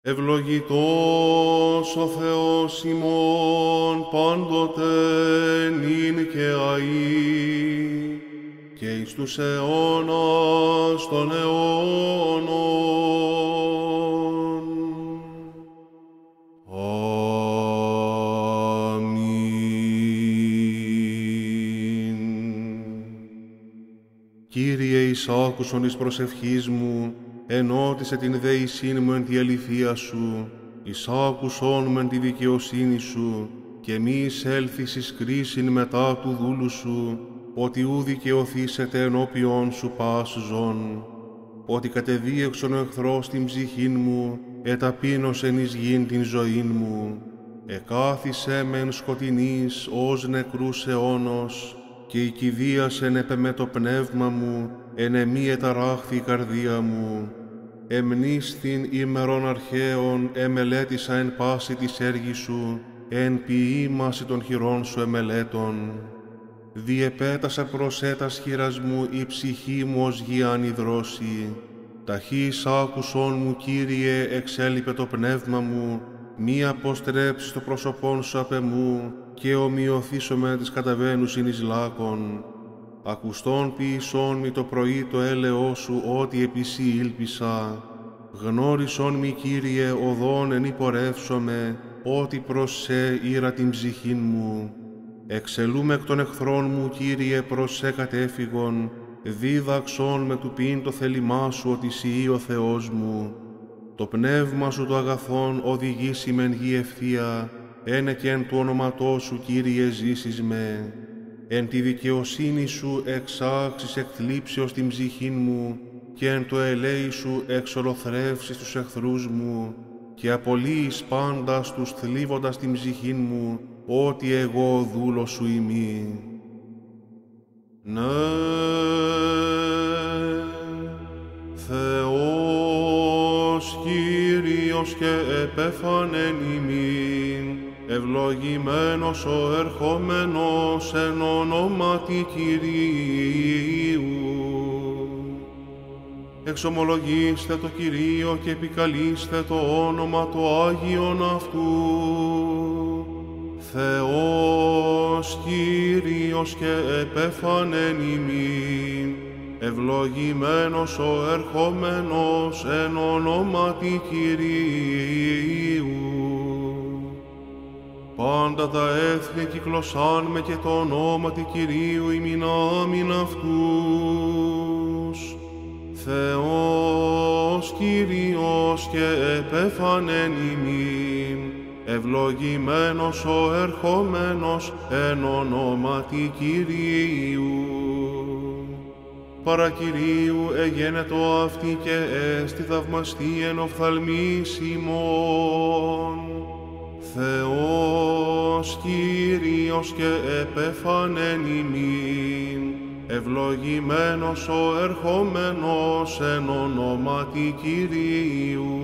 Ευλογητός ο Θεός ημών πάντοτε νυν και αεί, και εις τους αιώνας των αιώνων. Αμήν. Κύριε, εις άκουσον εις προσευχής μου, ενώτισε την δεησήν μου εν τη αληθεία σου, εις άκουσον με τη δικαιοσύνη σου, και μη εισέλθεις εις κρίσιν μετά του δούλου σου, ότι ου δικαιωθήσετε ενώπιον σου πας ζών. Ότι κατεδίωξον ο εχθρός την ψυχήν μου, εταπείνωσεν εις γην την ζωήν μου. Εκάθισε μεν σκοτεινής ως νεκρούς αιώνος, και η κηδίασεν επεμέ το πνεύμα μου, εν εμή εταράχθη η καρδία μου. Εμνήσθην ημερών αρχαίων εμελέτησα εν πάση της έργης σου, εν ποιήμαση των χειρών σου εμελέτων. Διεπέτασα προσέτας χειράς μου η ψυχή μου ως γη ανιδρώσει. Ταχύς άκουσον μου, Κύριε, εξέλιπε το πνεύμα μου, μη αποστρέψεις το πρόσωπόν σου απ' εμού, και ομοιωθήσω με τις καταβαίνουσιν εις λάκων. Ακουστών ποιησόν μη το πρωί το έλεό σου, ότι επί σοι ήλπισα. Γνώρισον μη, Κύριε, οδόν εν υπορεύσομαι, ότι προς σε ήρα την ψυχήν μου. Εξελούμε εκ των εχθρών μου, Κύριε, προς σε κατέφυγον, δίδαξον με του πίν το θέλημά σου, ότι σοι ο Θεός μου. Το πνεύμα σου το αγαθόν οδηγήσει μεν γη ευθεία, ένε και εν του όνοματός σου, Κύριε, ζήσεις με. Εν τη δικαιοσύνη σου εξάξεις εκ θλίψεως την ψυχήν μου, και εν το ελέη σου εξολοθρεύσεις τους εχθρούς μου, και απολύεις πάντα τους θλίβοντας την ψυχήν μου, ότι εγώ ο δούλος σου ημί. Ναι, Θεός Κύριος και επέφανεν ημίν, ευλογημένος ο ερχόμενος εν ονόματι Κυρίου. Εξομολογήστε το Κυρίο και επικαλείστε το όνομα το Άγιον αυτού. Θεός Κύριος και επέφανεν ημίν, ευλογημένος ο ερχόμενος εν ονόματι Κυρίου. Πάντα τα έθνη κυκλωσάν με και το ονόματι Κυρίου ημίν άμην αυτούς. Θεός Κύριος και επέφανεν ημίν, ευλογημένος ο ερχόμενος εν ονόματι Κυρίου. Παρά Κυρίου εγένετο αυτή και έστι θαυμαστή εν οφθαλμής ημών. Θεός Κύριος και επέφανεν ημίν, ευλογημένος ο ερχόμενος εν ονόματι Κυρίου.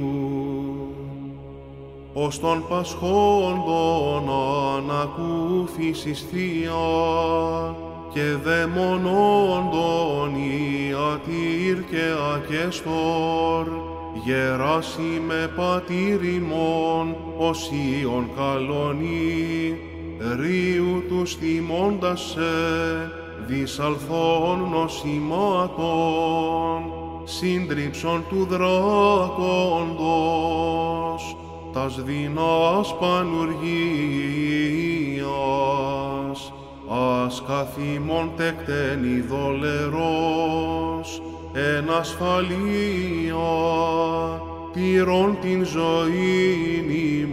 Ως των πασχόντων ανακούφισης θεία, και δαιμονόντων ιατήρ και ακεστόρ, γεράσι με πατήρ ημών, ως Υιον καλονί, ρίου τους θυμώντας σε, δυσαλθών νοσημάτων, σύντριψον του δράκοντος, τας δεινάς πανουργίας, ας καθήμων τεκτένη δολερός, εν ασφαλεία, τηρών την ζωήν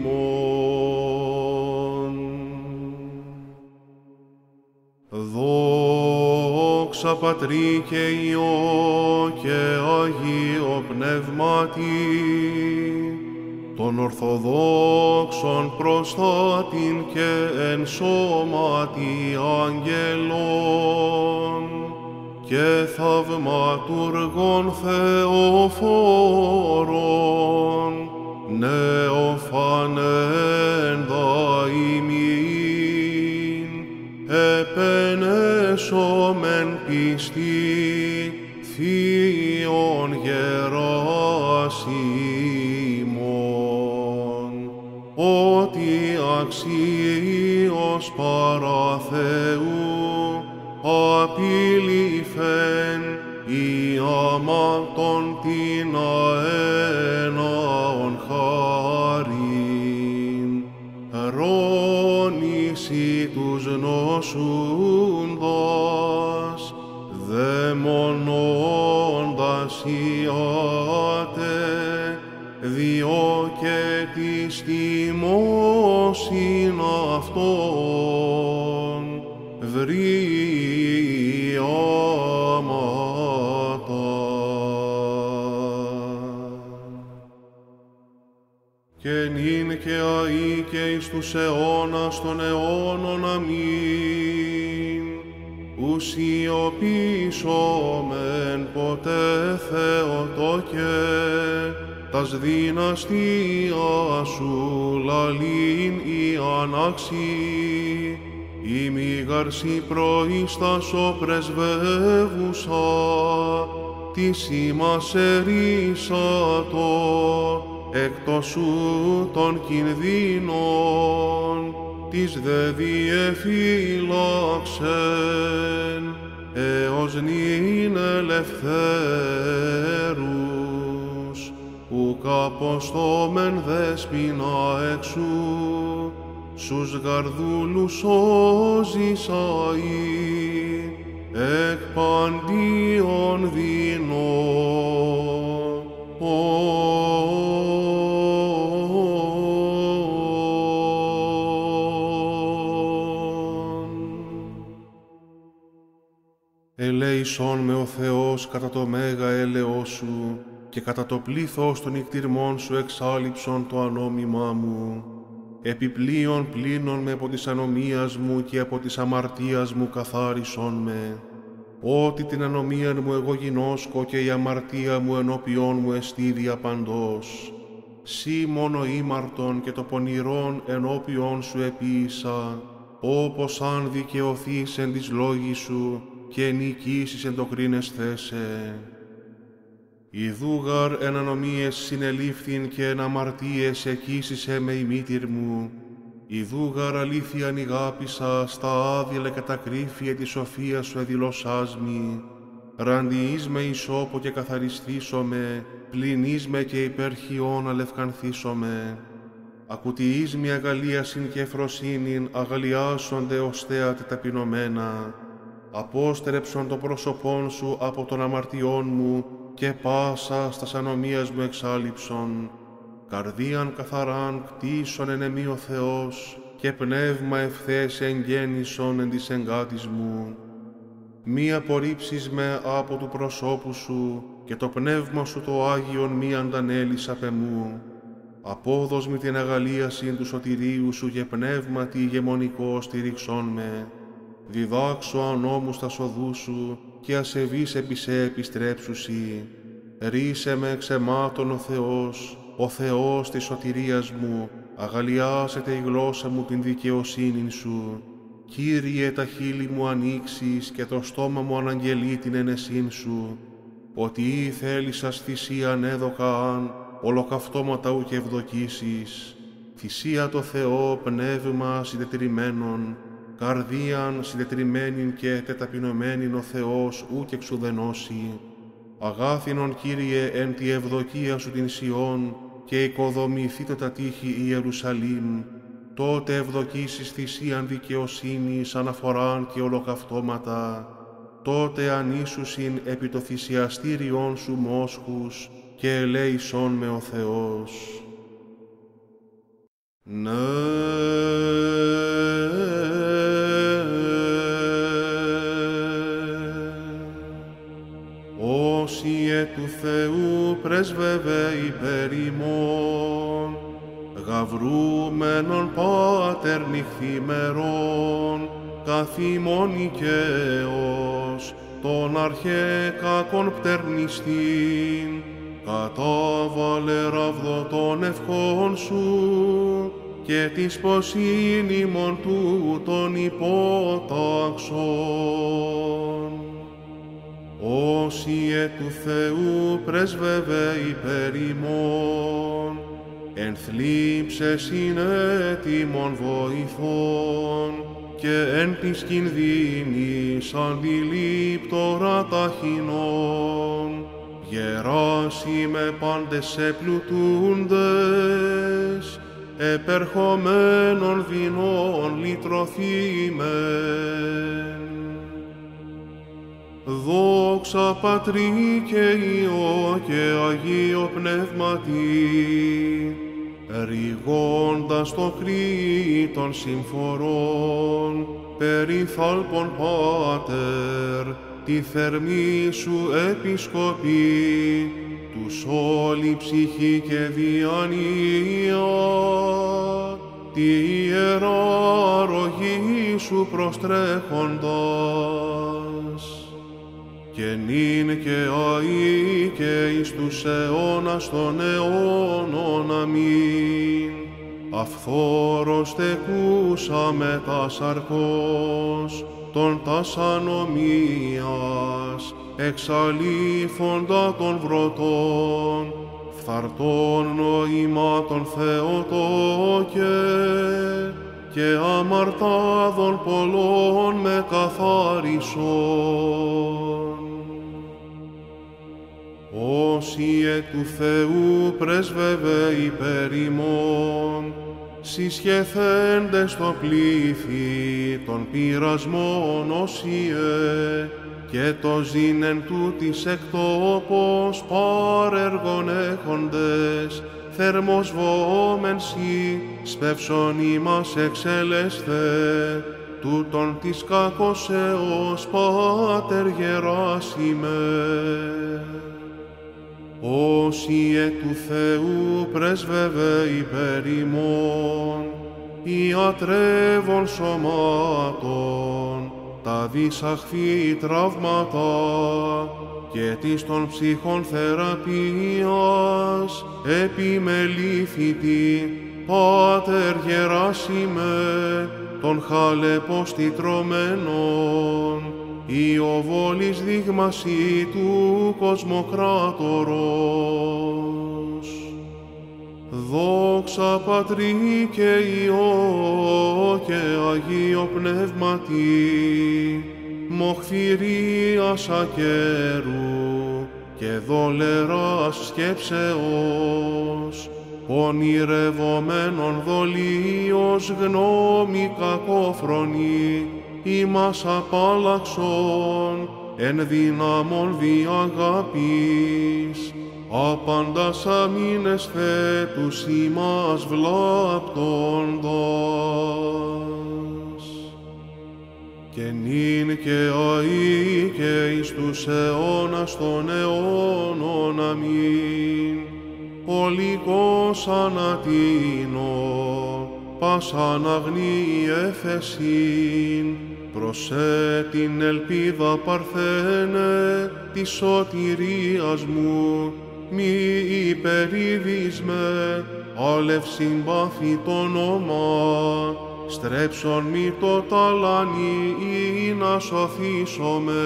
ημών. Δόξα Πατρί και Υιό και Αγίο Πνεύματι, των Ορθοδόξων προστάτην και εν σώματι αγγελών, και θαυματουργών Θεοφόρων, νεοφανέντα ημίν, επενέσομεν πιστή θείων γεράσιμων. ότι αξίως παρά Θεού απειλήφεν η αμαρτών την αέναον χάριν, ρώνηση τους νοσούντας, δαιμονώντας ιάτε, διό και της τιμώσιν αυτών βρίαματα. Και νυν και αεί και εις τους αιώνας των αιώνων. Αμήν. Ουσιοποιήσομεν ποτέ Θεοτόκε, τας δυναστεία σου λαλήν η ανάξι, η μηγαρσή προϊστάσω πρεσβεύουσα, της ημάς ερίσατο, εκτός σου των κινδύνων, της δε διεφύλαξεν, έως νυν ελευθέρους, ουκ αποστόμεν δέσποινα εξού, σους γαρδούλους σώζεις αεί, εκ παντίον ελέησόν με ο Θεός κατά το μέγα έλεος σου και κατά το πλήθος των νικτυρμών σου εξάλειψον το ανόμημά μου. Επιπλέον πλύνον με από της ανομίας μου και από της αμαρτίας μου καθάρισον με. Ότι την ανομίαν μου εγώ γινώσκω και η αμαρτία μου ενώπιόν μου εστί διαπαντός. Σύ μόνο ήμαρτον και το πονηρόν ενώπιόν σου επίησα, όπως αν δικαιωθείς εν της λόγης σου και νικήσεις εν το κρίνες θέσε. Ιδούγαρ εν ανομίες συνελήφθην και εν αμαρτίες εκείσισε με η μήτηρ μου. Ιδούγαρ αλήθειαν ηγάπησα στα άδειλα και τα κρύφια της σοφίας σου εδηλωσάς μη. Ραντιείς με ισόπο και καθαριστήσομαι, πλυνείς με και υπερχιών αλευκανθήσομαι. Ακουτιείς μη αγαλίασιν και εφροσύνην, αγαλιάσονται ως θέατε ταπεινωμένα. Απόστρεψον το πρόσωπόν σου από των αμαρτιών μου και πάσα στας ανομίας μου εξάλειψον. Καρδίαν καθαράν κτίσον εν εμεί ο Θεός και πνεύμα ευθές εγγέννησον εν της εγκάτης μου. Μη απορρίψεις με από του προσώπου σου και το πνεύμα σου το Άγιον μη αντανέλεις απ' εμού. Απόδος μη την αγαλίαση του σωτηρίου σου και πνεύματι ηγεμονικό στηρίξον με. Διδάξω ανώμους τα σοδού σου και ασεβείς επί σε επιστρέψουσι. Ρίσε με εξαιμάτων ο Θεός της σωτηρίας μου, αγαλιάσετε η γλώσσα μου την δικαιοσύνην σου. Κύριε, τα χείλη μου ανοίξεις και το στόμα μου αναγγελεί την ενεσύν σου, ότι ή θέλησας θυσίαν έδωκαν, ολοκαυτώματα ου και ευδοκίσεις. Θυσία το Θεό πνεύμα συντετριμμένον, καρδίαν συντετριμένην και τεταπεινωμένην ο Θεός ου και εξουδενώσει. Αγάθινον Κύριε εν τη ευδοκία σου την Σιών και οικοδομηθείτε τα τείχη Ιερουσαλήμ, τότε ευδοκίσεις θυσίαν δικαιοσύνης, αναφοράν και ολοκαυτώματα, τότε ανήσουσιν επί το θυσιαστήριον σου μόσχους και ελέησον με ο Θεός. Ναι. Όσιε του Θεού πρεσβεύε υπέρ ημών, γαυρούμενον Πάτερ νυχθημερών, καθήμων οικαίος, τον αρχέ κακον πτερνιστήν, κατάβαλε ραβδο των ευχών σου, και της ποσήν ημών τούτων υπόταξον. Όσιε του Θεού πρεσβεύε υπέρ ημών, εν θλίψες είναι έτοιμον βοηθών, και εν της κινδύνης αντιλήπτορα ταχυνών, γεράσι με πάντες επλουτούντες, επερχομένων δεινών λυτρωθήμεν. Δόξα Πατρί και Υιό και Αγίο Πνεύματι, ρηγώντας το κρύη των συμφορών, περιθάλπων Πάτερ, τη θερμή σου επισκοπή, τους όλη ψυχή και διανοία, τη ιερά αρρωγή σου προστρέχοντας, και νυν και αεί και εις τους αιώνας των αιώνων. Αμήν. Αυθόρως τεκούσαμε τα σαρκός, των τας ανομίας, εξαλείφοντα των βρωτών, φθαρτών νοημάτων Θεοτόκε, και αμαρτάδων πολλών με καθάρισον. Όσοι εκ του Θεού πρέσβευε υπέρ ημών, συσχεθέντες στο πλήθη των πειρασμών όσιε, και το ζήν εν τούτης εκτόπος παρέργων έχοντες, θερμός βοόμεν σοι, σπεύσον ημάς εξελέσθε, τούτον της κακοσέως Πάτερ γεράσιμε. Όσοι εκ του Θεού πρέσβευε υπέρ ημών, ιατρεύων σωμάτων, τα δυσαχθή τραύματα, και της των ψυχών θεραπείας, επιμελήθητη, Πάτερ γεράσιμε, των χαλεπόστη τρωμένων, η οβόλης δείγμαση του κοσμοκράτορος. Δόξα Πατρί και Υιό και Αγίο Πνεύματι, μοχθηρίας ακέρου και δολεράς σκέψεως, πονηρευομένων δολίως γνώμη κακόφρονη, ημάς απάλλαξον, εν δυνάμων διαγάπης, άπαντας αμήνεσθε τους ημάς βλάπτοντας. Και νυν και αεί και εις τους αιώνας των αιώνων. Αμήν. Ολικός ανατείνω, πάσαν αγνή εφεσίν, προσέ την ελπίδα παρθένε της σωτηρίας μου, μη υπερήδεις με, άλευ συμπάθη το όνομα, στρέψον μη το ταλάνι ή να σωθήσομαι.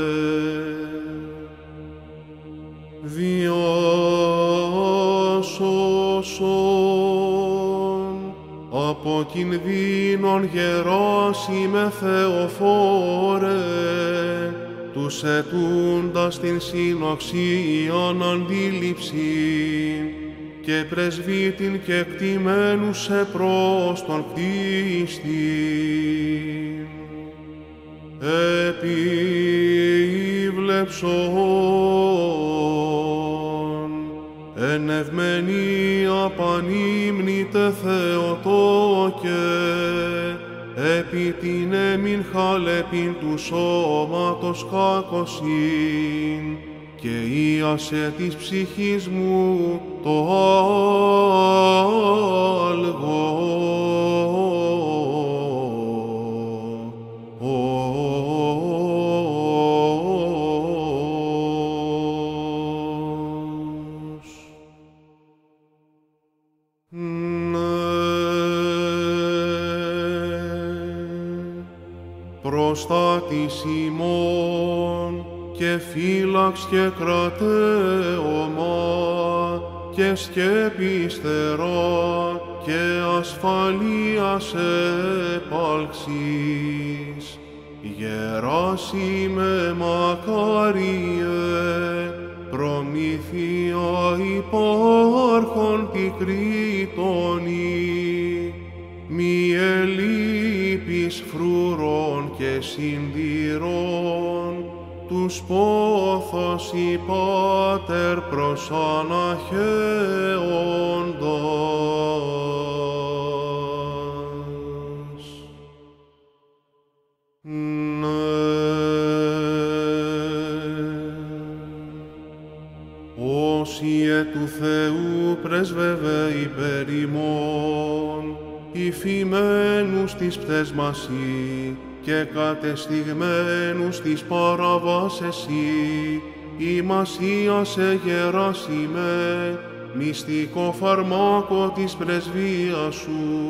Διάσωσον από κινδύνων γεράσιμε Θεοφόρε, τους ετούντας την συνοξίαν αντίληψη και πρεσβύτην και κτημένους σε προς τον κτίστην. Επίβλεψον ενευμένη απανύμνητε Θεοτόκε, επί την εμήν χαλεπήν του σώματος κακοσύν, και ίασε της ψυχής μου το άλγο. Προστάτης ημών και φύλαξ και κρατέωμα και σκέπιστερα και ασφαλείας επάλξης. Γεράσιμε μακάριε, προμήθεια υπάρχον τη Κρήτονη, μη ελείπεις φρουρών και συνδυρών, τους πόθος η Πάτερ προς αναχέοντας. Όσιε του Θεού πρέσβευε υπέρ ημών, υφημένους της πτέσμασι και κατεστηγμένους της παραβάσεσι, ημασίασε Γεράσιμε, μυστικό φαρμάκο της πρεσβείας σου.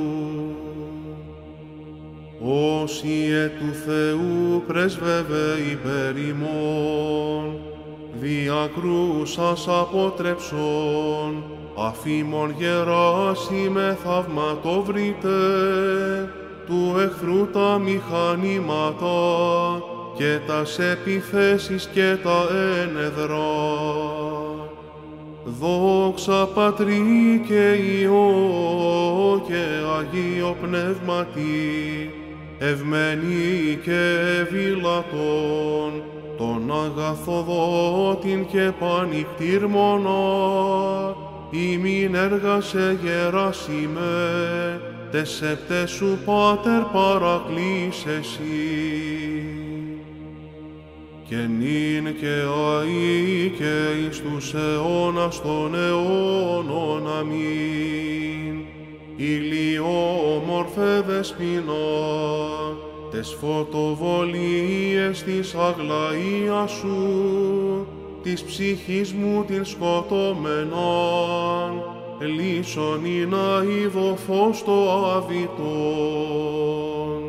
Όσιε του Θεού πρέσβευε υπέρ ημών, διακρούσας αποτρέψον, αφήμων Γεράσιμε θαυματόβρητε, του εχθρού τα μηχανήματα και τας επιθέσεις και τα ένεδρα. Δόξα Πατρί και Υιό και Αγίο Πνεύματι, ευμένη και ευηλατών, τον αγαθοδότην και πανικτήρμονα, ημίν έργασε Γεράσιμε, τες επτές σου Πάτερ παρακλήσεσι. Και νυν και αεί και εις τους αιώνας των αιώνων, αμήν. Ηλιόμορφε δεσποινά, τες φωτοβολίες της αγλαΐας σου, της ψυχής μου την σκοτωμέναν, λύσον ή να είδω φως το αβητόν.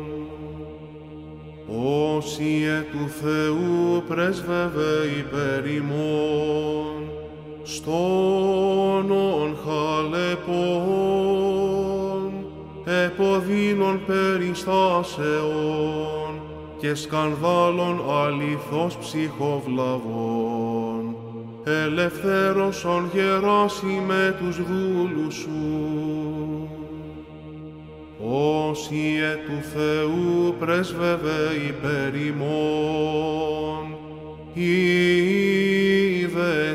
Όσιε του Θεού πρέσβευε υπέρ ημών, στόνων χαλεπών, εποδίνων περιστάσεων και σκανδάλων αληθώς ψυχοβλαβών, ελευθέρωσον Γεράσιμε τους δούλους σου. Όσιε του Θεού πρέσβευε υπέρ ημών, είδε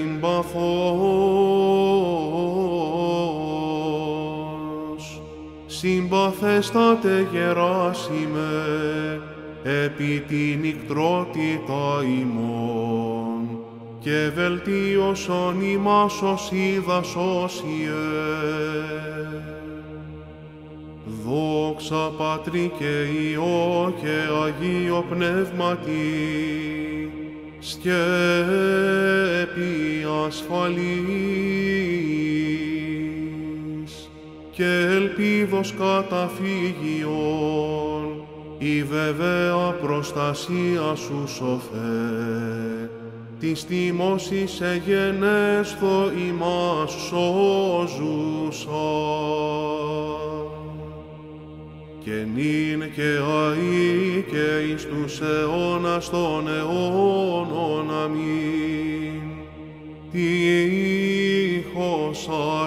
συμπαθός. Συμπαθέστατε Γεράσιμε, επί την ικτρότητα ημών, και βελτίωσον ημάς ως είδας όσιε. Δόξα Πατρί και Υιό και Αγίο Πνεύματι, σκέπη ασφαλής και ελπίδος καταφύγιον, η βεβαία προστασία σου σοφέ, της τιμός εις εγενέσθω ημάς σώζουσα. Και νυν και αεί και εις τους αιώνας των αιώνων, αμήν. Τύχος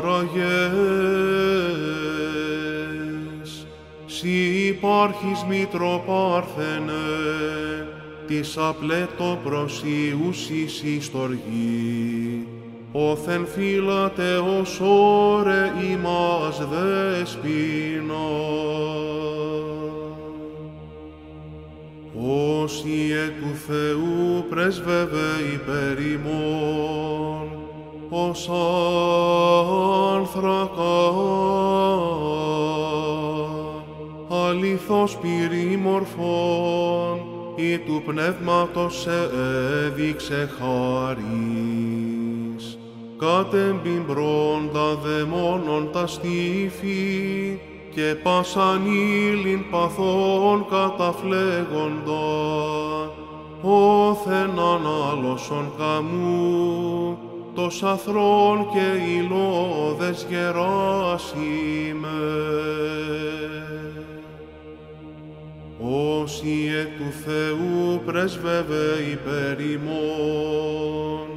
άραγες, σοι υπάρχεις Μητροπάρθενε, της απλέτο προσιούσης εις τοργή, όθεν φύλατε ως ώρε ημάς δέσποινα. Όσιε του Θεού πρέσβευε υπέρ ημών, ως άνθρακα, αληθώς πυρήμορφον, ή του πνεύματος σε έδειξε χάρις, κατεμπιμπρώντα δαιμόνων τα στήφη, και πάσαν ύλην παθών καταφλέγοντα, όθεν ανάλωσον καμού, τος αθρόν και ηλώδες γεράσιμε. Όσοι εκ του Θεού πρεσβεύε υπέρ ημών,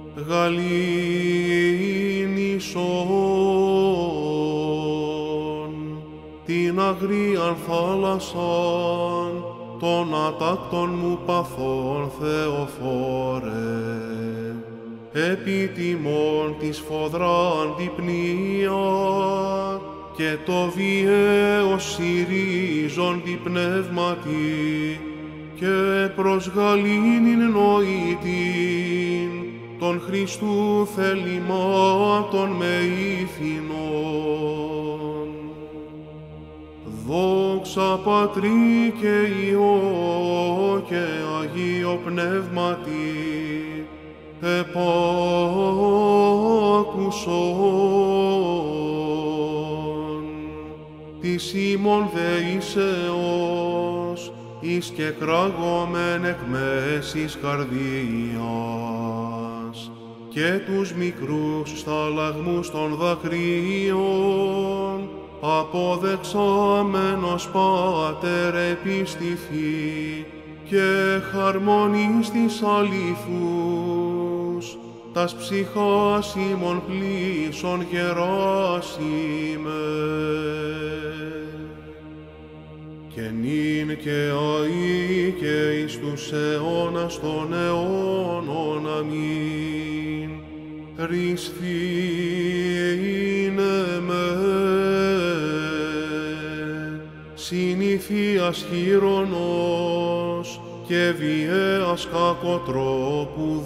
γαλήνισον την αγρίαν θάλασσαν, των ατάκτων μου παθών Θεοφόρε, επί τιμών της φοδράν διπνία και το βιαίος συρίζοντι πνεύματι και προς γαλήνην νοητήν των Χριστού θελημάτων με ηθινών. Δόξα Πατρί και Υιό και Αγίο Πνεύματι, επάκουσον της ημών δεήσεως εις και κράγομεν εκ μέσης καρδίας και τους μικρούς σταλαγμούς των δακρύων αποδεξάμενος Πάτερ επιστηθή και χαρμονής της αληθούς τας ψυχάς ημών πλήσων γεράσιμε. Και νυν και αεί και εις τους αιώνας των αιώνων αμήν. Ρησθήνε με συνηθίας χειρονός και βιαίας κακοτρόπου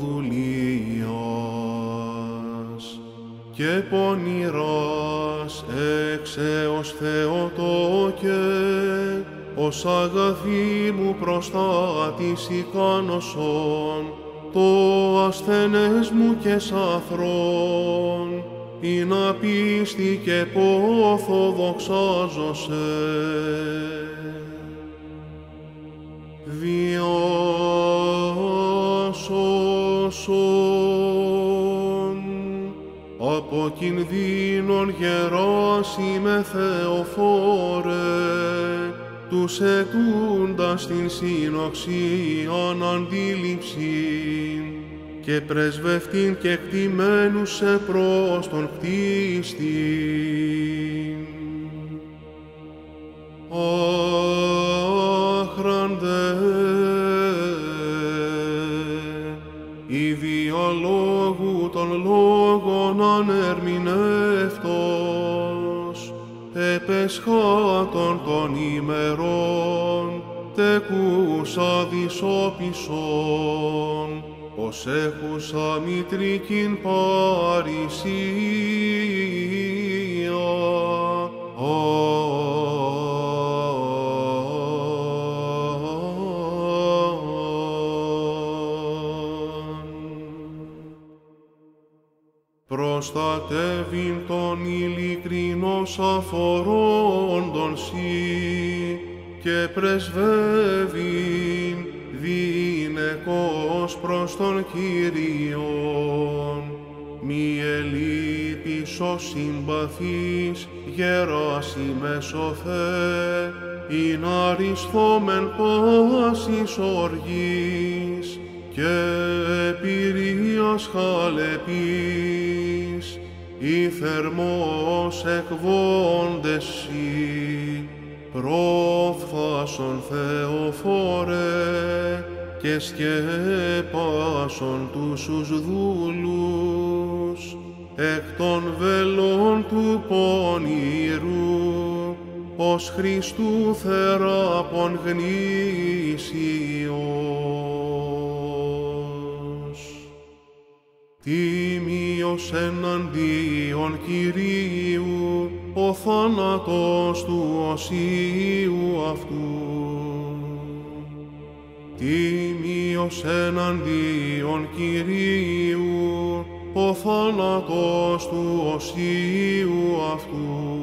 δουλείας και πονηράς έξεως Θεοτόκε, ως αγαθή μου προστάτης ικάνωσον, το ασθενές μου και σαθρόν, ειν απίστη και πόθο δοξάζωσε. Διάσωσον από κινδύνων γεράσιμε Θεοφόρε, τους ετούντας την συνοξίαν αντίληψην και πρεσβευτήν και κτημένους σε προς τον κτίστην. Άχραντε, η διαλόγου των λόγων ανερμηνεύτος, επεσχάτων των ημερών, τεκούσα δυσόπισον, ως έχουσα μητρικήν παρησία. Προστατεύειν των ειλικρινώς αφορώντων σοι και πρεσβεύειν διηνεκώς προς τον Κύριον. Μη ελείπεις ο συμπαθής γεράσιμες ο Θεέ, ειν αρισθόμεν πάσης οργής και επηρείας χαλεπής, ή θερμός εκβόντες σοι, πρόφθασον Θεοφόρε και σκέπασον τους δούλους εκ των βελών του πονηρού, ως Χριστού θεράπων γνήσιος. Τίμιος εναντίον Κυρίου ο θάνατος του οσίου αυτού. Τίμιος εναντίον Κυρίου ο θάνατος του οσίου αυτού.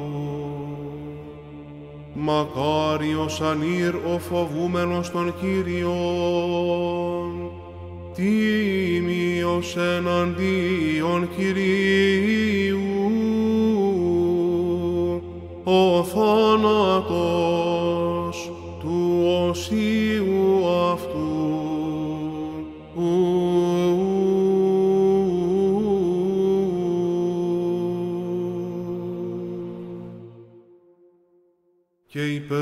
Μακάριος ανήρ ο φοβούμενος των Κύριων, τίμιος εναντίον Κυρίου, ο θάνατος του οσίου αυτού. Και υπέρ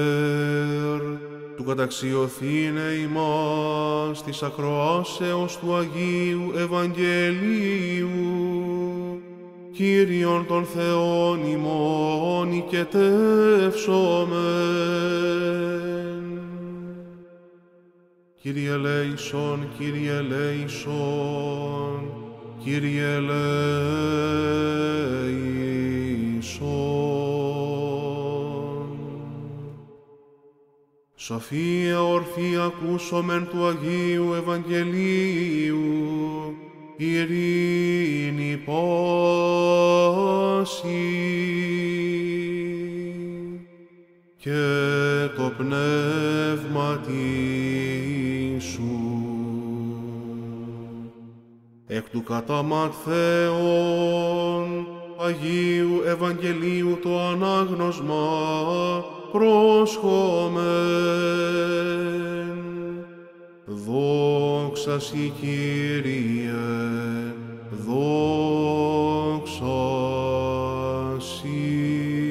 του καταξιωθήνε ημάς της ακροάσεως του Αγίου Ευαγγελίου, Κύριον των Θεών ημών οικετεύσομεν. Κύριε ελέησον, Κύριε ελέησον, Κύριε ελέησον. Σοφία ορθή ακούσομεν του Αγίου Ευαγγελίου, ειρήνη πάση και το πνεύματι σου. Εκ του κατά Ματθαίον Αγίου Ευαγγελίου το ανάγνωσμα πρόσχομεν. Δόξα Συ, Κύριε, δόξα Συ.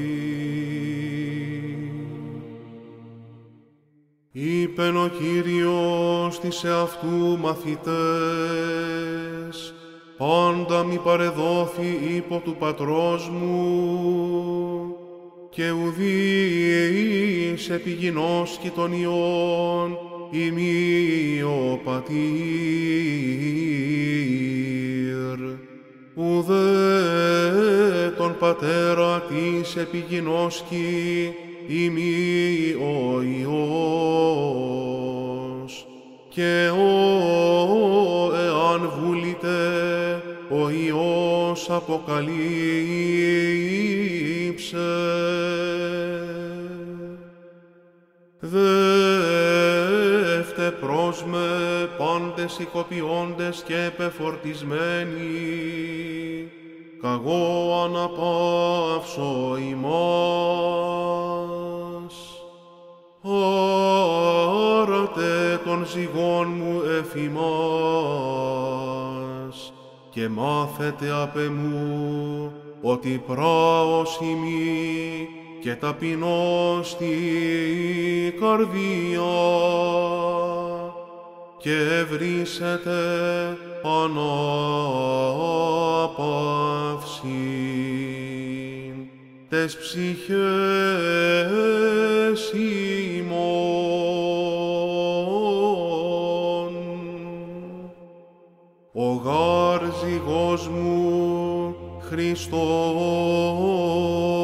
Είπεν ο Κύριος της εαυτού μαθητές, πάντα μη παρεδόθη ύπο του Πατρός μου, και ουδείς επιγεινός κοιτωνιών ημί ο πατήρ, ουδέ τον πατέρα της επιγεινώσκει ημί ο Υιός, και εάν βούλητε ο Υιός αποκαλύψε. Δεύτε προς με πάντες οικοποιώντες και επεφορτισμένοι, καγώ αναπαύσω ημάς. Άρατε των ζυγών μου εφημάς, και μάθετε απ' εμού ότι πράος ημί και ταπεινός στη καρδία, και ευρύσετε ανάπαυσιν τες ψυχές ημών. Ο γάρ ζυγός μου Χριστός,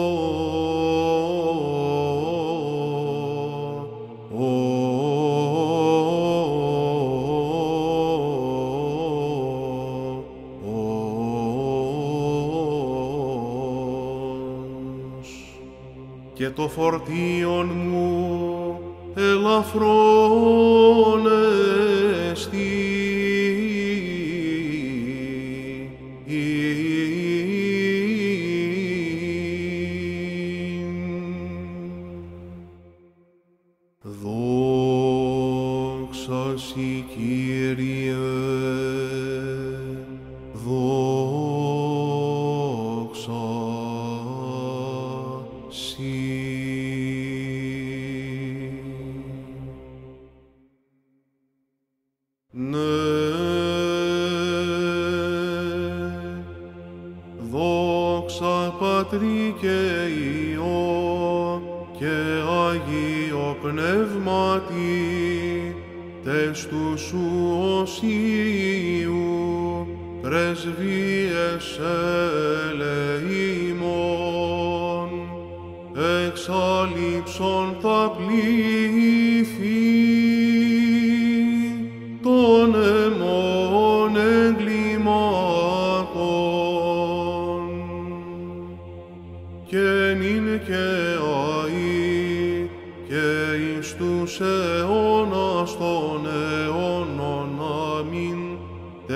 και το φορτίον μου ελαφρόν εστί. Δόξα Συ, Κύριε, δόξα Συ. Ναι, δόξα Πατρί και Υιό και Αγίο Πνεύματι, τες του Σου οσίου πρεσβείες ελεήμων, εξαλείψον τα πλήθη των αιμών εγκλημάτων, και νυν και αεί και εις τους αιώνας των αιώνων. Αμήν.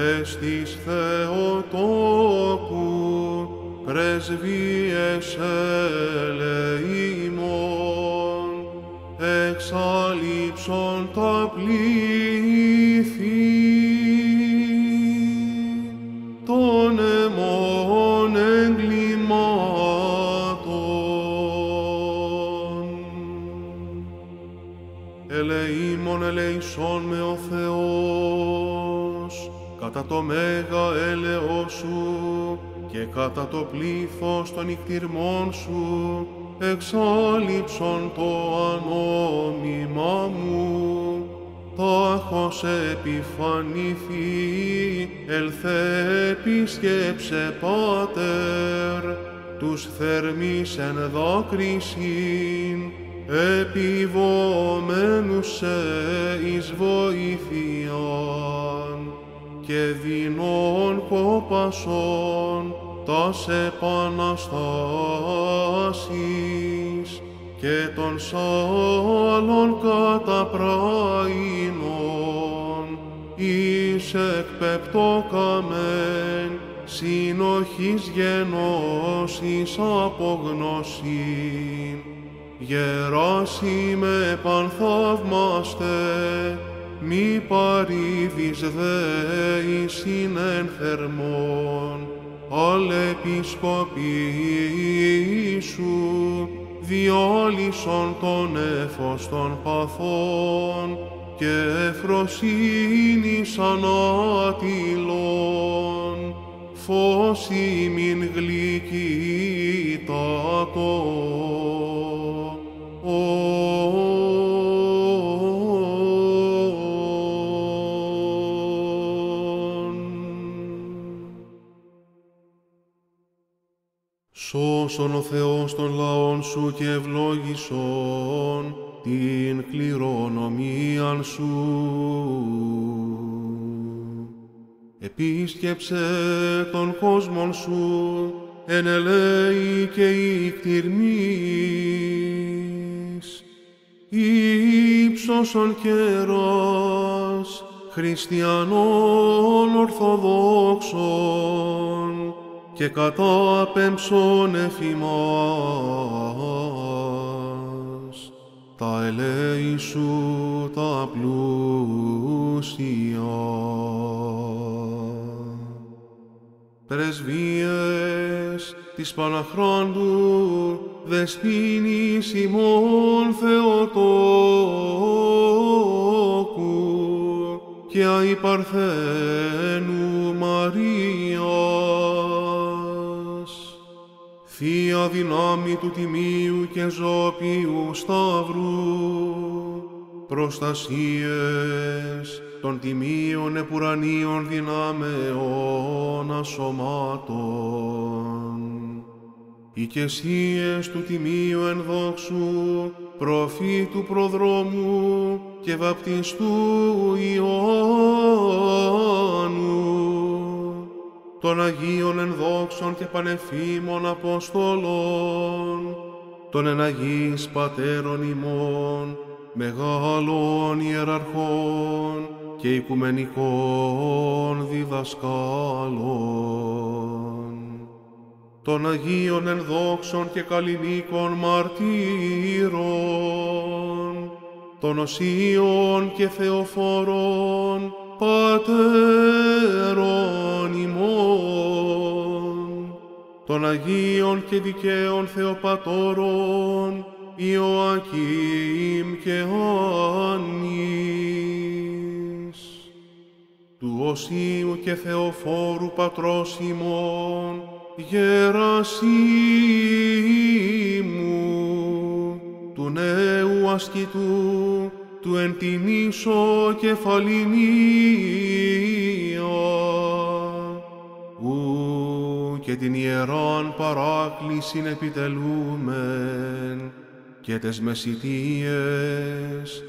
εστις Θεοτόκου, πρεσβείες ελεήμων, εξαλείψον τα πλήθη των αιμών εγκλημάτων. Ελεήμων ελεησόν με ο Θεός, κατά το μέγα έλεος σου και κατά το πλήθος των νικτυρμών σου, εξάλειψον το ανόμημα μου. Τάχος επιφανήθη, ελθέ επισκέψε Πάτερ, τους θερμής εν δάκρυσιν, επιβομένους σε εις βοήθειαν, και δεινών κόπασον τας επαναστάσεις, και των σάλων καταπραίινων, εις εκπεπτώκαμεν, συνοχής γενώσης απογνωσήν. Γεράσι με πανθαύμαστε, μη παρήδεις δέησιν εν θερμόν, αλ επισκοπή σου, διάλυσον τον έφος των παθών και εφροσύνης ανάτηλων, φως ημιν γλυκύτατο. Σώσον ο Θεός των λαών σου και ευλόγησον την κληρονομίαν σου. Επίσκεψε τον κόσμον σου, εν ελέη και ικτυρμής. Υψώσον καιράς χριστιανών ορθοδόξων, και κατάπεμψον εφημάς τα ελέη σου τα πλούσια. Πρεσβείες της Παναχράντου δεσποίνης ημών Θεοτόκου και αι Παρθένου Μαρίας, Θεία δυνάμει του Τιμίου και Ζώπιου Σταύρου, προστασίες των τιμίων επουρανίων δυνάμεων ασωμάτων, οικεσίες του Τιμίου εν δόξου, προφήτου προδρόμου και βαπτιστού Ιωάννου, των Αγίων εν δόξων και πανεφήμων Αποστολών, των εν Αγίης Πατέρων ημών, μεγάλων ιεραρχών και οικουμενικών διδασκάλων, των Αγίων εν δόξων και καλλινίκων μαρτύρων, των οσίων και θεοφόρων πατέρων ημών, των Αγίων και δικαίων Θεοπατώρων Ιωακήμ και Άννης, του οσίου και θεοφόρου πατρός ημών Γερασίμου, του νέου ασκητού, του εν την ίσο κεφαληνία, ου και την ιεράν παράκλησιν επιτελούμεν, και τες μεσητείες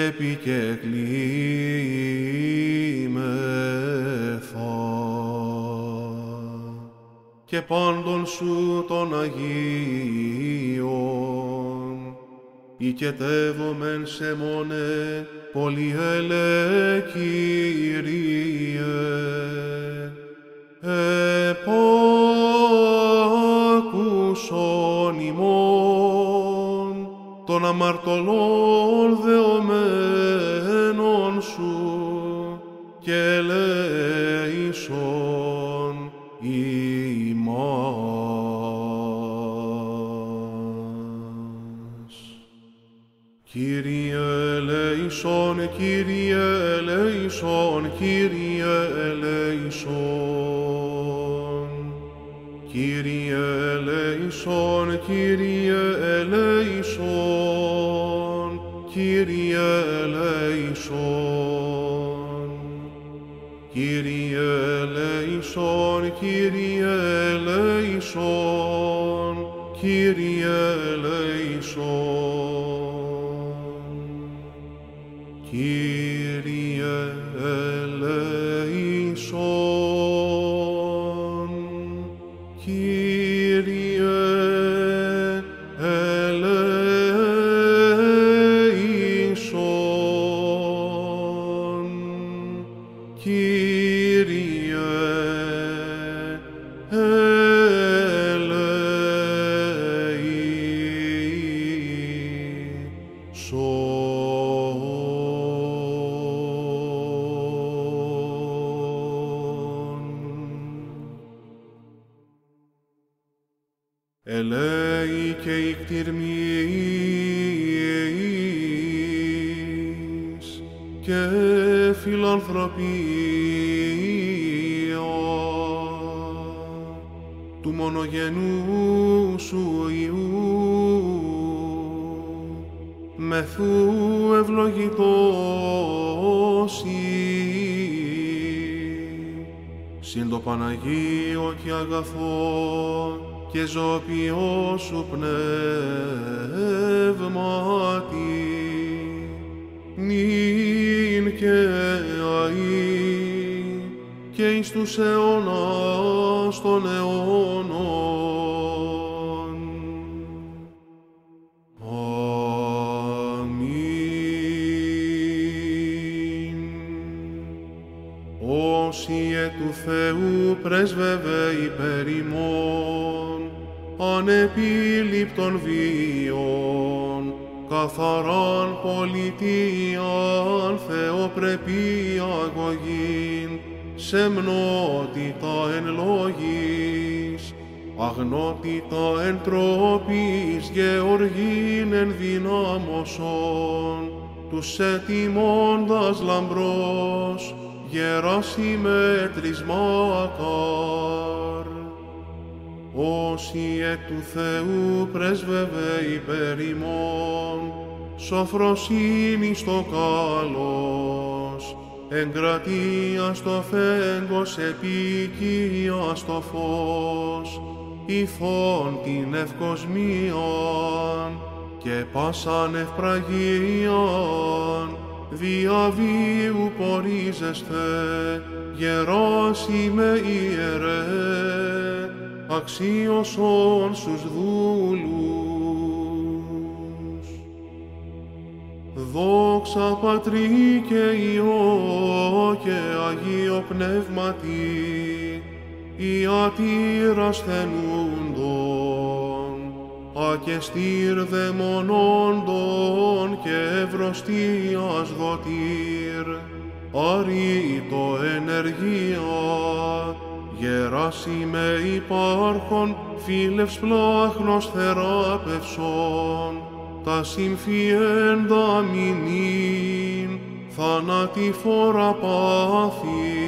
επικεκλήμεθα. Και πάντων σου των Αγίων, οικετεύομεν σε μόνε, πολυέλε Κύριε. Επάκουσον ημών, των αμαρτωλών δεωμένων σου, και ελέησον ημάς. Κύριε ελέησον, Κύριε ελέησον, Κύριε ελέησον. Κύριε ελέησον, Κύριε ελέησον, Κύριε ελέησον. Κύριε ελέησον, Κύριε ελέησον, Κύριε ελέησον. Κύριε ελέησον, Κύριε ελέησον, Κύριε ελέη και η κτηρμής και φιλανθρωπία του μονογενού σου Υιού, μεθού ευλογητός συν το Παναγίο και αγαθό και ζωοποιό σου πνεύματι, νυν και αεί και εις τους αιώνας των αιώνων. Αμήν. Όσιε του Θεού πρέσβευε υπέρ ημών, ανεπίληπτον βίων, καθαράν πολιτείαν θεοπρεπία αγωγήν, σεμνότητα εν λόγης, αγνότητα εν τρόπης, γεωργήν εν δυνάμωσον, τους ετοιμώντας λαμπρός, γεράσιμετρης μακάρ. Όσιε του Θεού πρέσβευε υπέρ ημών, σοφροσύνης το κάλος, εγκρατείας το φέγγος, επικίας το φως, ηθών την ευκοσμίαν και πάσαν ευπραγίαν, διαβίου πορίζεσθε, γεράσιμε ιερέ, αξίωσον στους δούλους. Δόξα Πατρί και Υιό και Αγίο Πνεύματι, ιατήρας θενούντων, ακεστήρ δαιμονώντων και ευρωστίας δοτήρ, αρήτω ενεργία, γεράσιμε υπάρχον, φίλευς πλάχνος θεράπευσον, τα συμφιέντα μηνύν, θανατηφόρα πάθη.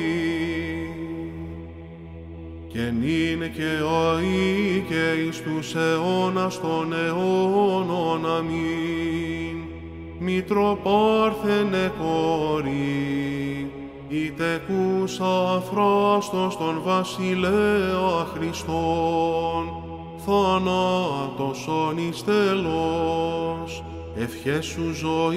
Και νυν και αεί και εις τους αιώνας των αιώνων. Αμήν. Μητροπάρθενε κόρη, ητεκούσα αφράστος τον βασιλέα Χριστόν, θανάτωσον εις τέλος, ευχές σου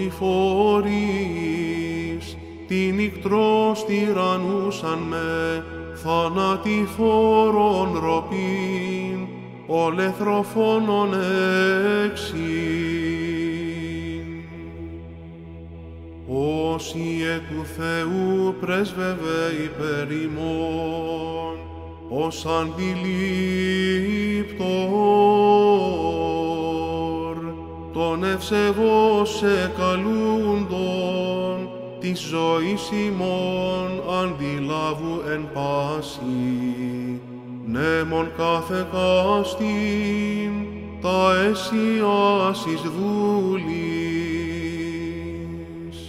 ζωηφόρης, την ικτρός τυραννούσαν με, θανατηφόρον ροπήν, ολεθροφόνον έξι. Όσιε του Θεού πρέσβευε υπέρ ημών, ως αντιλήπτορ, τον ευσεβώς εκαλούντον, της ζωής ημών αντιλάβου εν πάση, νέμον κάθε κάστην, τα αισιάς εις δούλης.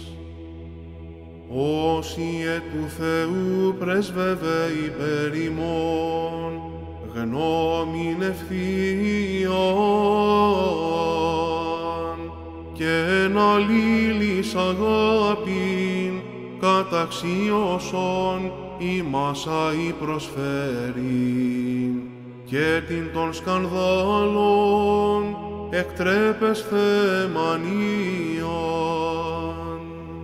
Όσιε του Θεού πρέσβευε υπέρ ημών, γνώμην ευθείαν, και εν αλλήλης αγάπην, καταξίωσον ημάς αη προσφέρειν, και την των σκανδάλων εκτρέπες θεμανίαν.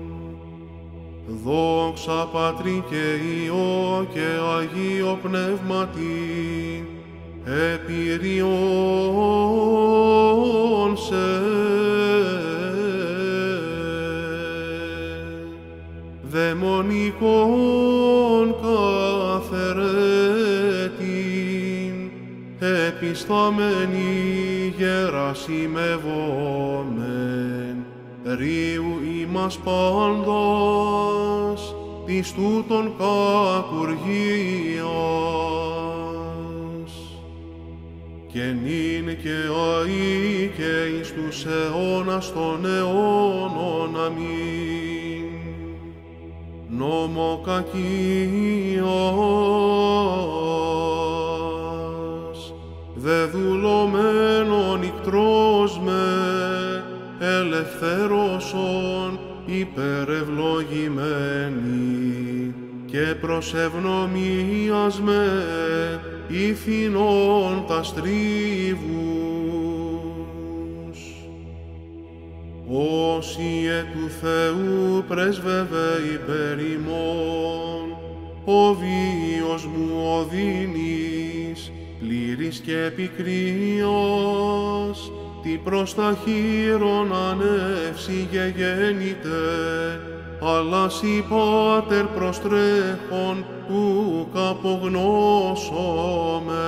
Δόξα Πατρί και Υιό και Αγίο Πνεύματι, επηριών σε. Δαιμονικών καθαιρέτην, επισταμένη γερασιμευόμεν, ρίου ημάς πάντας, της τούτων κακουργίας. Και νυν και αεί και εις τους αιώνας των αιώνων. Αμήν. Νομοκακίας, δεδουλωμένον ικτρός με, ελευθέρωσον υπερευλογημένη, και προς ευνομίας με ηθινών τα στρίβους. Όσιε του Θεού πρέσβευε υπέρ ημών, ο βίος μου οδύνης, πλήρης και πικρίας, τι προς τα χείρον ανεύσει γεγέννητε, αλλά σοι Πάτερ προστρέχον ουκ απογνώσομαι.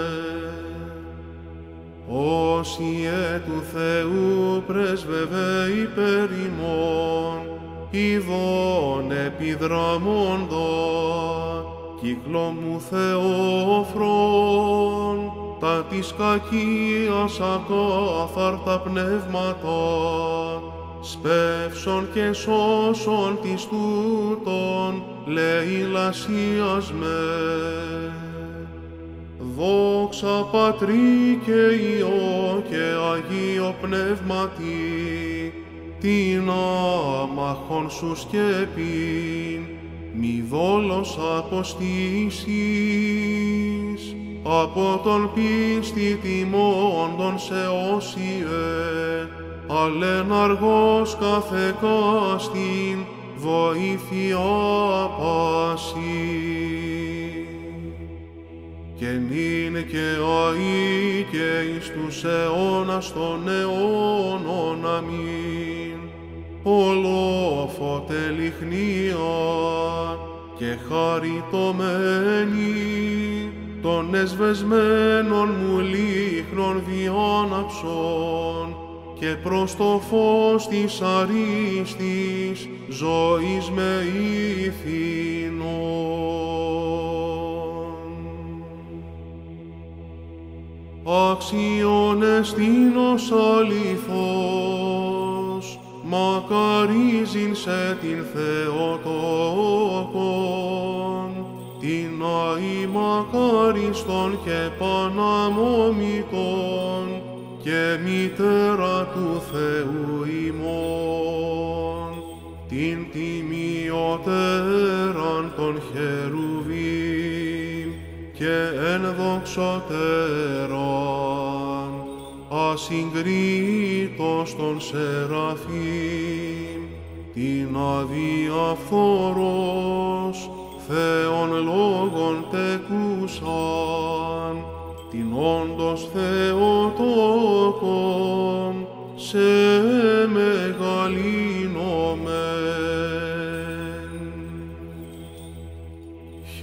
Όσιε του Θεού πρέσβευε υπέρ ημών, ειδών επιδραμώντα, κύκλο μου Θεόφρον, τα της κακίας ακάθαρτα πνεύματα, σπεύσον και σώσον της τούτων, λέει λασίας με. Δόξα Πατρί και Υιό και Αγίο Πνεύματι, την άμαχον σου σκέπην, μη δόλος αποστήσεις, από τον πίστη τιμώντων σε όσιε, αλεν αργός κάθε κάστην, βοήθεια πάση. Και νυν και αεί και εις τους αιώνας των αιώνων. Αμήν. Ολόφωτε λιχνία και χαριτωμένη, των εσβεσμένων μου λίχνων διάναψον, και προς το φως της αρίστης ζωής με ηθινών. Άξιον εστίνος αληθώς, μακαρίζειν σε την Θεοτόκον, την αη μακάριστον και παναμόμητον, και μητέρα του Θεού ημών, την τιμιωτέραν των χερουβίμ, και ενδοξωτέραν, ασυγκρίτως των σεραφείμ, την αδιαφθορός Θεόν λόγων τεκούσαν, την όντως Θεοτόκον, σε μεγαλύνομαι.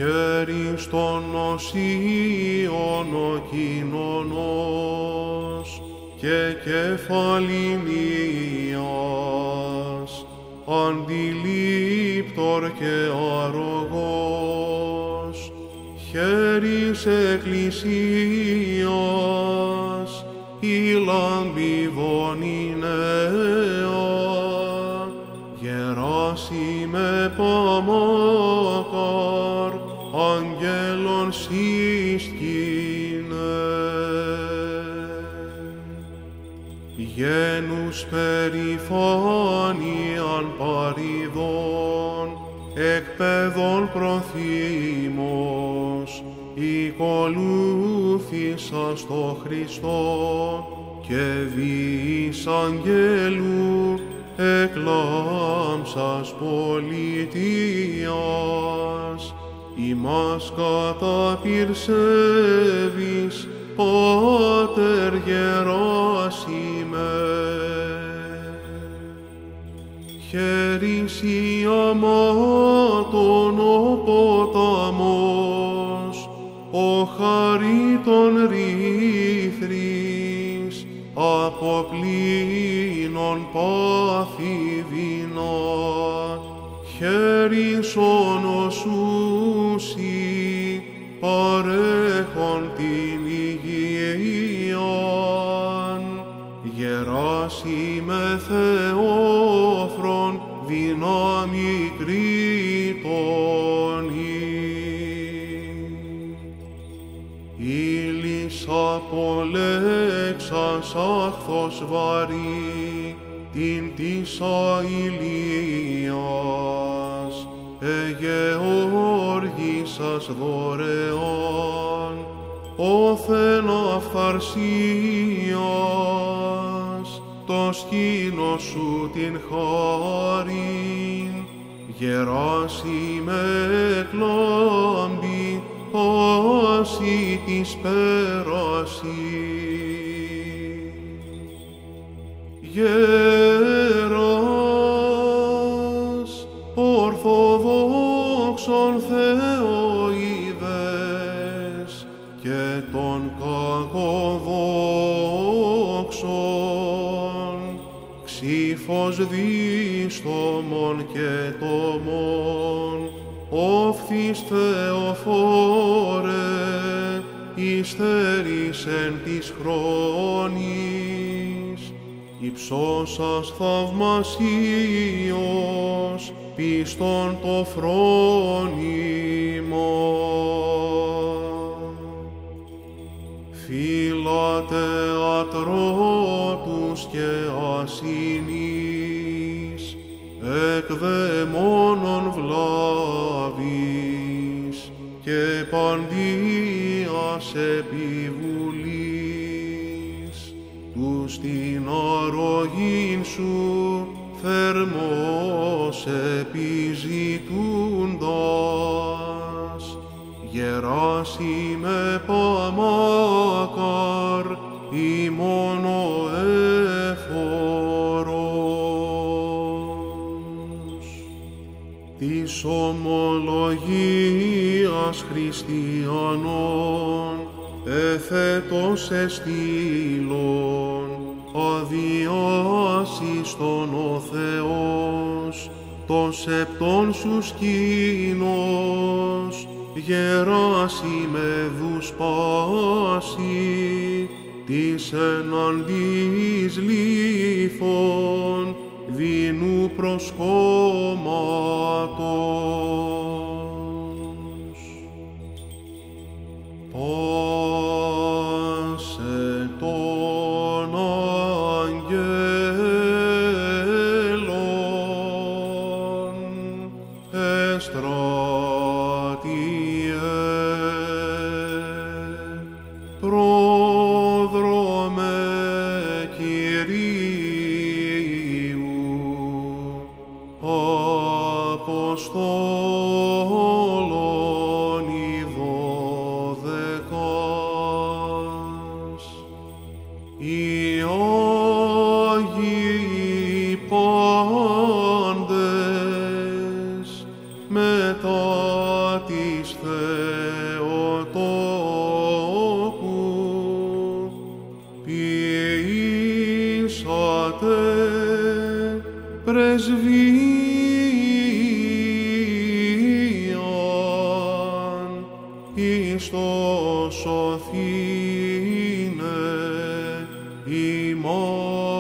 χέρις των οσίων ο κοινωνός και κεφαλήν Ιας, αντιλήπτορ και αρρωγός, χέρις εκκλησίας, η λαμπιδόνη νέα, γεράσιμε παμάκαρ, αγγέλων σύσκυνε. Γένους περηφάνιαν παριδών, εκπαίδων προθύμος, οικολούθησας το Χριστό και βίης αγγέλου εκλάμψας πολιτείας, ημάς καταπυρσεύεις, Πάτερ γεράσιμε. Χέρις ιαμάτων ο ποταμός, ο χαρίτων ρήθρης, από πλήνων πάθη δεινά, χέρις ονοσούσι, παρέχον την υγείαν, γεράσιμε Θεόφρον, δυνάμει κρήτονη. Ήλις απολέξας άχθος βαρύ, την της αηλίας, εγεώργησας δωρεάν, όθεν αυθαρσίας, το σκήνος σου την χάριν, γεράσιμε εκλάμπη, πάση της πέραση. Γέρας, ορθοδόξον Θεοειδές και των κακοδόξων, ξύφος δίστομον και τομών, όφθης Θεοφόρε, υστερήσεν της χρόνης, υψώσας θαυμασίως, πίστον το φρόνιμο. Φύλατε ατρότους και ασυνείς, εκ δαιμόνων βλάβης και παντίας επιβουλής, τους την αρρωγήν σου θερμός επιζητούντας, γεράσιμε παμάκαρ, ημών ο εφορός. Της ομολογίας χριστιανών, εθέτως εστήλων, αδιάσιστον ο Θεός, το σεπτόν σου σκήνος, γεράσιμε δους πάση, της εναντίς λίθων, δεινού προσκόμματος. Πάσε των αγγέλων, εστράτιε, πρόδρομε Κυρίου, Αποστόλων οι 12, οι Άγιοι πάντες μετά της ποιήσατε πρεσβείαν εις το σωθήνε ημάς.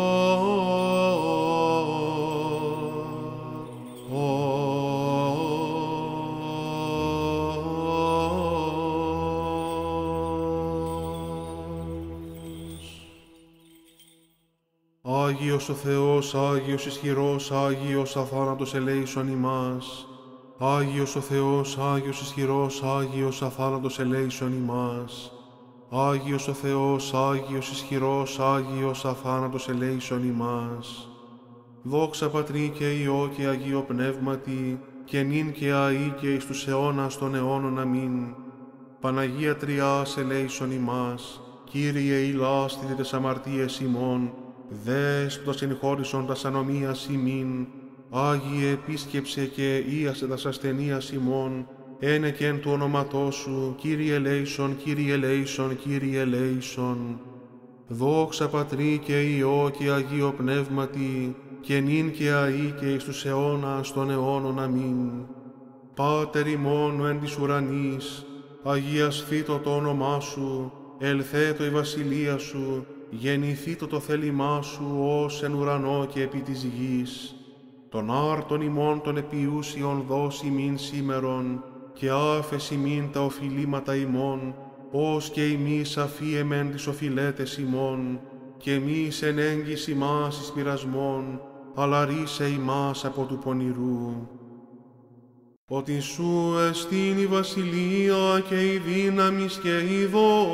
Άγιος ο Θεός, Άγιος ισχυρός, Άγιος αθάνατος ελέησον ημάς. Άγιος ο Θεός, Άγιος ισχυρός, Άγιος αθάνατος ελέησον ημάς. Άγιος ο Θεός, Άγιος ισχυρός, Άγιος αθάνατος ελέησον ημάς. Δόξα Πατρί και Υιό και Αγίο Πνεύματι, και νυν και αεί και εις τους αιώνας των αιώνων. Αμήν. Παναγία Τριάς ελέησον ημάς. Κύριε ηλάσθητε τες αμαρτίες ημών, Δέσποτα συγχώρησον τας ανομίας ημίν, Άγιε επίσκεψε και ίασε τας ασθενείας ημών, ένε και εν του ονόματός σου, Κύριε ελέησον, Κύριε ελέησον, Κύριε ελέησον. Δόξα Πατρί και Υιό και Αγίο Πνεύματι, και νυν και αεί και εις τους αιώνας των αιώνων. Αμήν. Πάτερ ημών εν της ουρανής, αγιασθήτω το όνομά σου, ελθέτω η βασιλεία σου, γεννηθήτω το θέλημά σου ως εν ουρανό και επί της γης. Τον άρτον ημών των επιούσιων δώσει ημίν σήμερον, και άφεση ημίν τα οφειλήματα ημών, ως και ημείς αφίεμεν τις οφειλέτες ημών, και εμείς εν έγκυς ημάς εις πειρασμών, αλλά ρίσε ημάς από του πονηρού. Ότι σου εστίν η βασιλεία και η δύναμις και η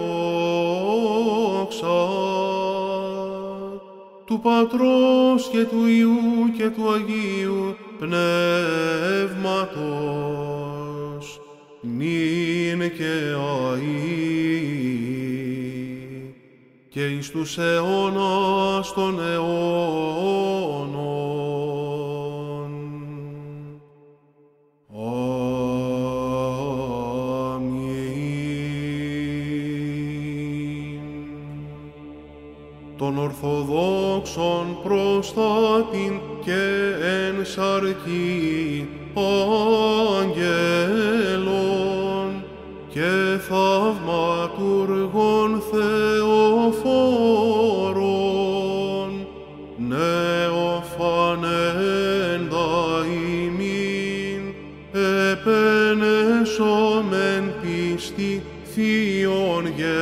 δόξα του Πατρός και του Υιού και του Αγίου Πνεύματος, νυν και αεί και εις τους αιώνας των αιώνων. Των Ορθοδόξων προστάτην και εν σαρκή αγγέλων και θαυματουργών Θεοφόρων, νεοφανέντα ημίν, επενέσομεν πίστη Θείων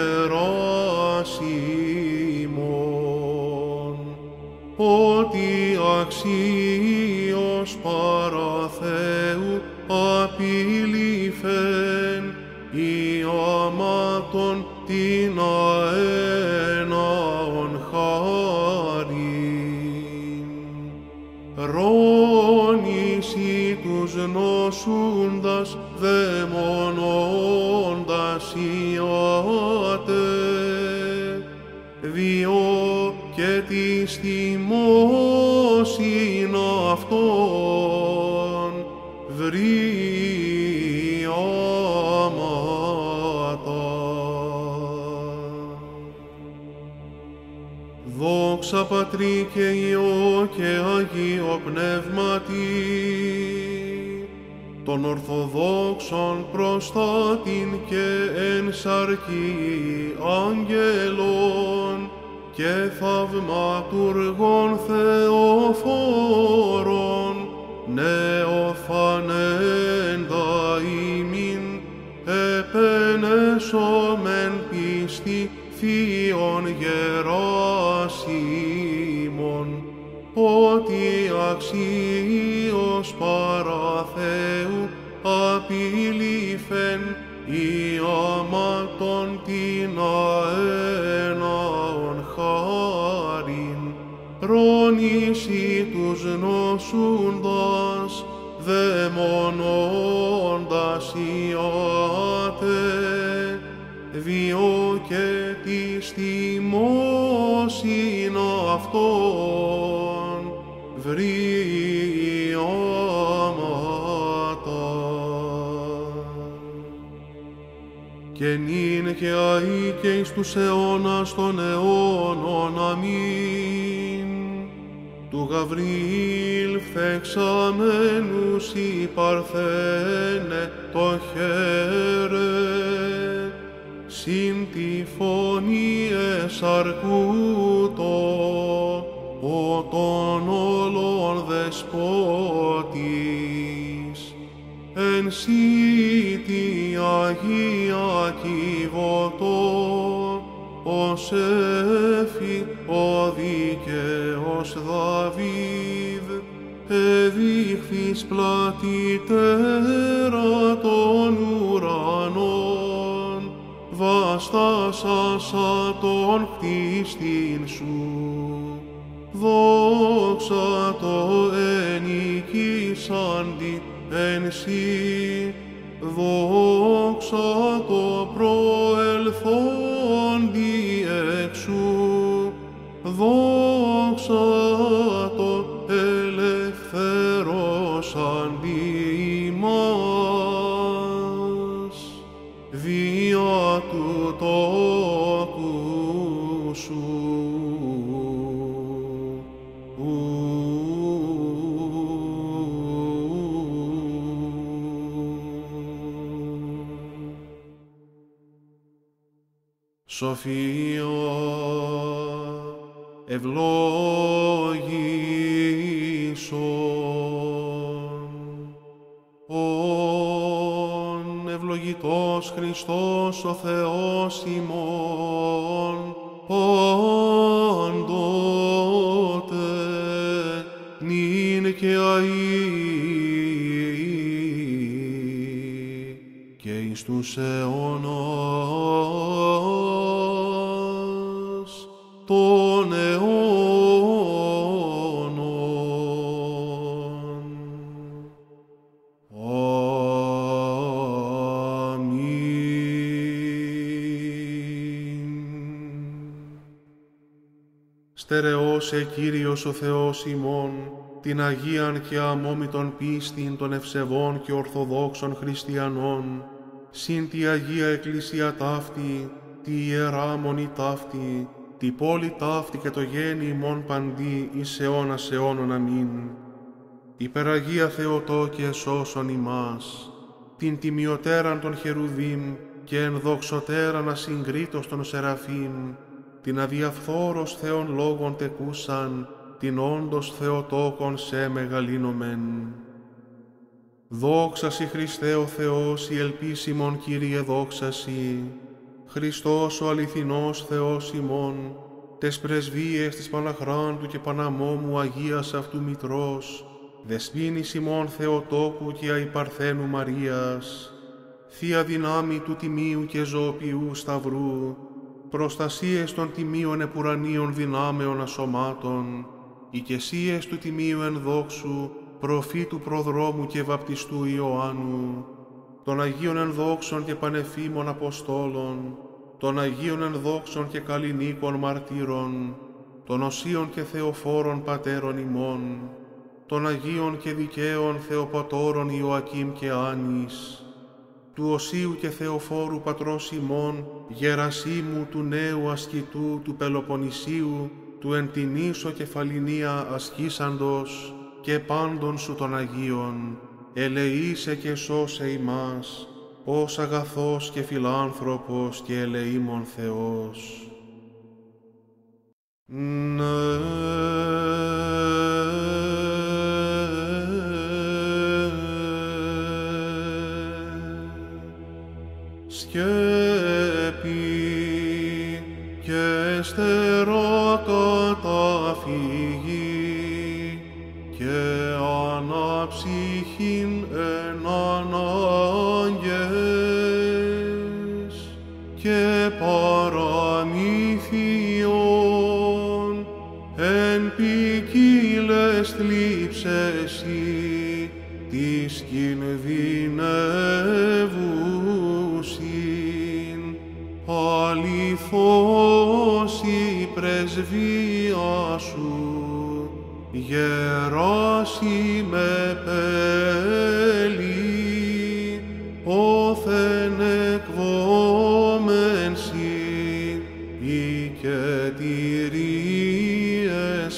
Γεράσιμων, ότι αξίως παρά Θεού απειλήφεν η αμάτων την αέναον χάριν. Ρώνηση τους νοσούντας δαιμονώντας ιάτε, διό και της θυμώσιν αυτόν βρει άματα. Δόξα Πατρί και Υιό και Αγίο Πνεύματι, των Ορθοδόξων προστάτην και εν σαρκή αγγέλων και θαυματουργών Θεοφόρων, νεοφανέντα ημίν, επενέσομεν πίστη Θείων Γεράσιμων, ότι αξίως παρά Θεού απειλήφεν η άματον την αέναον χάριν. Ρώνηση τους νοσούντας δαιμονώντας ιάτε, διό και της θυμώσιν αυτόν βρει άματα. Και νυν και αεί και εις τους αιώνας των αιώνων. Αμήν. Του Γαβριήλ φθεξαμένους η Παρθένε το χαίρε, συν τη φωνή εσαρκούτο, ο των όλων δεσπότης, εν σύ τη Αγία Κιβωτό, ως έφη ο δίκαιος Δαβίδ, εδείχθης πλατύτερα των ουρανών, βαστάσασα τον κτίστην σου. Δόξα το ενοικήσαντι εν σύ, δόξα το προελθόντι εξού, δόξα το ελευθερώσαντι ημάς, δια του τόκου σου. Σοφία ευλόγησον. Ον ευλογητός Χριστός ο Θεός ημών, πάντοτε νυν και αεί και εις τους αιώνας των αιώνων. Αμήν. Στερεώσε Κύριος ο Θεός ημών την Αγίαν και αμόμητον πίστην των ευσεβών και ορθοδόξων χριστιανών, συν τη Αγία Εκκλησία ταύτη, τη Ιερά Μονή ταύτη, τη πόλη ταύτη και το γέννη ημών παντί εις αιώνας αιώνων. Αμήν. Υπεραγία Θεοτόκε σώσον ημάς, την τιμιωτέραν των Χερουβίμ και ενδοξωτέραν ασυγκρίτως των Σεραφείμ, την αδιαφθόρος Θεόν λόγων τεκούσαν, την όντως Θεοτόκον σε μεγαλύνομεν. Δόξα Σοι Χριστέ ο Θεός, η ελπίσιμον Κύριε δόξα Σοι, Χριστός ο αληθινός Θεός ημών, τες πρεσβείες της Παναχράντου και Παναμόμου Αγίας αυτού Μητρός, δεσπίνης ημών Θεοτόκου και αϊπαρθένου Μαρίας, Θεία δυνάμει του Τιμίου και Ζωοποιού Σταυρού, προστασίες των Τιμίων επουρανίων δυνάμεων ασωμάτων, οικεσίες του Τιμίου ενδόξου, προφήτου προδρόμου και βαπτιστού Ιωάννου, των Αγίων ενδόξων και πανεφήμων Αποστόλων, των Αγίων ενδόξων και καλλινίκων μαρτύρων, των Οσίων και Θεοφόρων πατέρων ημών, των Αγίων και δικαίων Θεοπατώρων Ιωακήμ και Άνης, του Οσίου και Θεοφόρου πατρός ημών, Γερασίμου του νέου ασκητού του Πελοποννησίου, του εν την ίσο κεφαλινία ασκήσαντος και πάντων σου των Αγίων, ελεήσε και σώσε ημάς, ως αγαθός και φιλάνθρωπος και ελεήμων Θεός. Ναι. Σκέπη και στερά καταφυγή και αναψυχήν εν ανάγκες και παραμύθιον εν ποικίλες θλίψες της κινδυνεύουσιν, αληθώς η πρεσβεία σου γεράσει με πέλη, όθεν εκβόμεν τελείες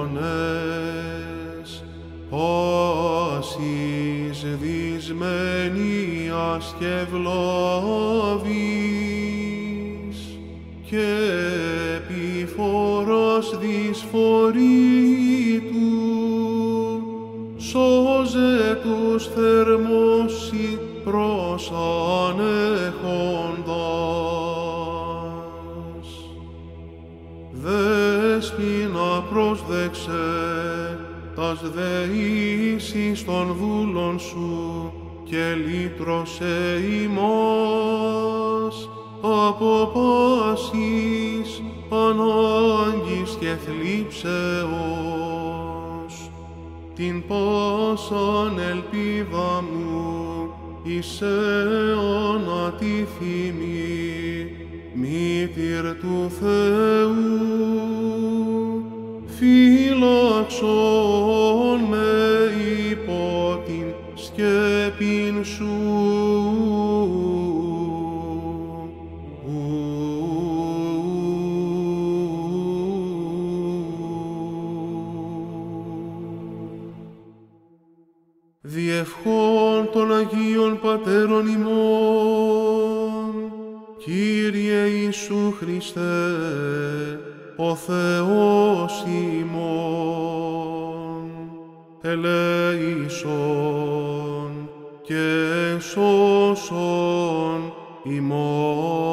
φωνές, πάσης δυσμενίας και βλάβης, και επιφοράς δυσφορήτου, σώζε τους θερμόσι προς ανέχοντας. Δέσποινα πρόσδεξε τας δεήσεις των δούλων σου και λύτρωσε ημάς από πάσης ανάγκης και θλίψεως. Την πάσαν ελπίδα μου εις αιώνα τη θυμή, μήτηρ του Θεού, φύλαξον με υπό την σκέπην σου. Διευχών των Αγίων Πατέρων ημών, Κύριε Ιησού Χριστέ, ο Θεός ημών, ελέησον και σώσον ημών.